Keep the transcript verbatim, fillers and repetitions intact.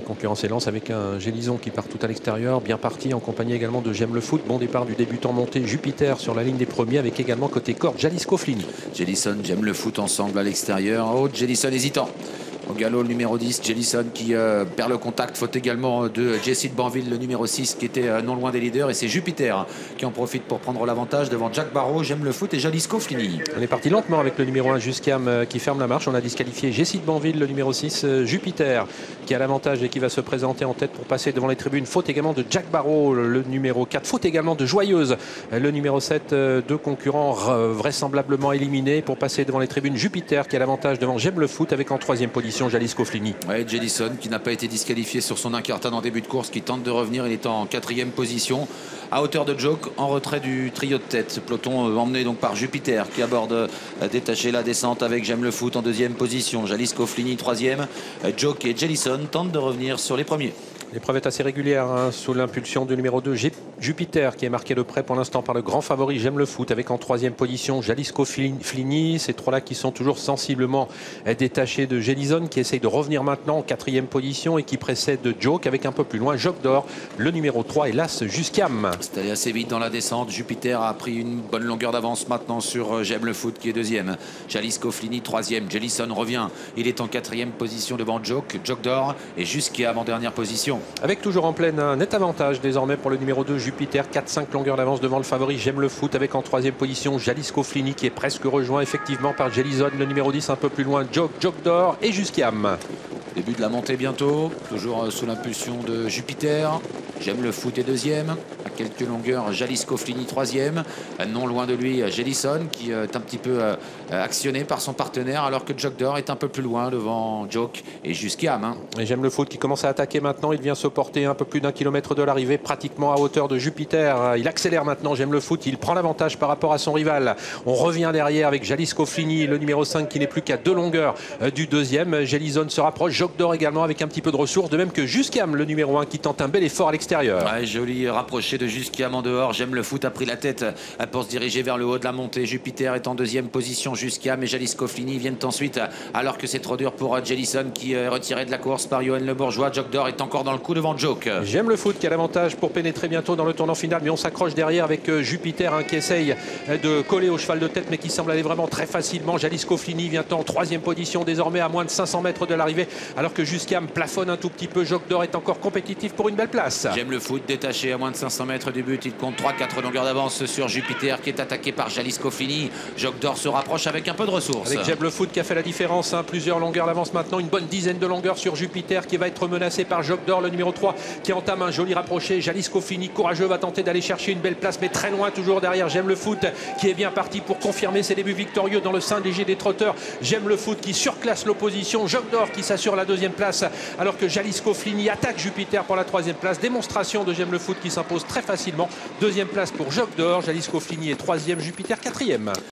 concurrence élance avec un Gélison qui part tout à l'extérieur, bien parti en compagnie également de J'aime le foot. Bon départ du débutant monté Jupiter sur la ligne des premiers avec également côté corde Jalisco Flini. Jellison, J'aime le foot ensemble à l'extérieur. Oh, Jellison hésitant. Au galop, le numéro dix, Jellison qui euh, perd le contact. Faute également de Jessie de Banville, le numéro six, qui était euh, non loin des leaders. Et c'est Jupiter qui en profite pour prendre l'avantage devant Jack Barrow, J'aime le foot et Jalisco Flini. On est parti lentement avec le numéro un Jusquiam euh, qui ferme la marche. On a disqualifié Jessie de Banville, le numéro six, euh, Jupiter, qui a l'avantage et qui va se présenter en tête pour passer devant les tribunes. Faute également de Jack Barrow, le numéro quatre. Faute également de Joyeuse, le numéro sept. Euh, deux concurrents euh, vraisemblablement éliminés pour passer devant les tribunes. Jupiter qui a l'avantage devant J'aime le foot avec en troisième position Jalisco Flini. Ouais, Jellison qui n'a pas été disqualifié sur son incartade en début de course, qui tente de revenir. Il est en quatrième position, à hauteur de Joke, en retrait du trio de tête. Peloton euh, emmené donc par Jupiter qui aborde euh, détaché la descente avec J'aime le foot en deuxième position. Jalisco Flini troisième. Euh, Joke et Jellison tentent de revenir sur les premiers. L'épreuve est assez régulière hein, sous l'impulsion du numéro deux Jupiter qui est marqué de près pour l'instant par le grand favori J'aime le foot avec en troisième position Jalisco Flini. Ces trois-là qui sont toujours sensiblement détachés de Jellison qui essaye de revenir maintenant en quatrième position et qui précède Joke avec un peu plus loin Joc d'Or, le numéro trois et l'As Jusquiam. C'est allé assez vite dans la descente. Jupiter a pris une bonne longueur d'avance maintenant sur J'aime le foot qui est deuxième. Jalisco Flini troisième. Jellison revient. Il est en quatrième position devant Joke, Joc d'Or et Jusquiam en dernière position. Avec toujours en pleine un net avantage désormais pour le numéro deux Jupiter, quatre cinq longueurs d'avance devant le favori J'aime le foot avec en troisième position Jalisco Flini qui est presque rejoint effectivement par Jellison, le numéro dix un peu plus loin, Joke, Joc d'Or et Jusquiam. Début de la montée bientôt, toujours sous l'impulsion de Jupiter. J'aime le foot est deuxième, à quelques longueurs Jalisco Flini troisième, non loin de lui Jellison qui est un petit peu actionné par son partenaire alors que Joc d'Or est un peu plus loin devant Joke et Jusquiam. Hein. Et J'aime le foot qui commence à attaquer maintenant, il vient se porter un peu plus d'un kilomètre de l'arrivée, pratiquement à hauteur de Jupiter. Il accélère maintenant J'aime le foot, il prend l'avantage par rapport à son rival. On revient derrière avec Jalisco Flini, le numéro cinq qui n'est plus qu'à deux longueurs du deuxième. Jellison se rapproche, Joc d'Or également avec un petit peu de ressources, de même que Jusquiam, le numéro un qui tente un bel effort à l'extérieur. Ouais, joli rapproché de Jusquiam en dehors. J'aime le foot a pris la tête pour se diriger vers le haut de la montée. Jupiter est en deuxième position. Jusquiam et Jalisco Flini viennent ensuite alors que c'est trop dur pour Jellison qui est retiré de la course par Johan Le Bourgeois. Joc d'Or est encore dans le coup devant Joke. J'aime le foot qui a l'avantage pour pénétrer bientôt dans le tournant final, mais on s'accroche derrière avec Jupiter hein, qui essaye de coller au cheval de tête mais qui semble aller vraiment très facilement. Jalisco Flini vient en troisième position désormais à moins de cinq cents mètres de l'arrivée alors que Jusquiam plafonne un tout petit peu. Joc d'Or est encore compétitif pour une belle place. J'aime le foot détaché à moins de cinq cents mètres du but. Il compte trois quatre longueurs d'avance sur Jupiter qui est attaqué par Jalisco Flini. Joc d'Or se rapproche avec un peu de ressources. Avec J'aime le foot qui a fait la différence. Hein, plusieurs longueurs d'avance maintenant. Une bonne dizaine de longueurs sur Jupiter qui va être menacé par Joc d'Or, le numéro trois qui entame un joli rapproché. Jalisco Flini, courageux, va tenter d'aller chercher une belle place mais très loin toujours derrière J'aime le foot qui est bien parti pour confirmer ses débuts victorieux dans le sein léger des trotteurs. J'aime le foot qui surclasse l'opposition. Joc d'Or qui s'assure la deuxième place alors que Jalisco Flini attaque Jupiter pour la troisième place. Démonstration de J'aime le foot qui s'impose très facilement. Deuxième place pour Joc d'Or, Jalisco Flini est troisième, Jupiter quatrième.